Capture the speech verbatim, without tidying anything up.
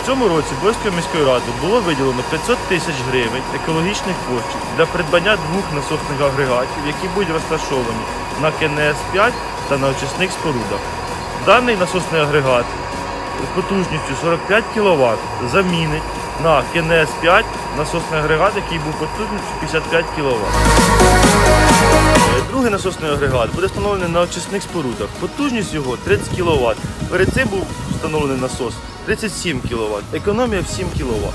цьому році Боярською міською радою було виділено п'ятсот тисяч гривень екологічних коштів для придбання двох насосних агрегатів, які будуть розташовані на Ке Ен Ес п'ять та на очисних спорудах. Даний насосний агрегат потужністю сорок п'ять кіловат замінить на Ке Ен Ес п'ять насосний агрегат, який був потужністю п'ятдесят п'ять кіловат. Другий насосний агрегат буде встановлений на очисних спорудах. Потужність його тридцять кіловат. Перед цим був встановлений насос тридцять сім кіловат. Економія в сім кіловат.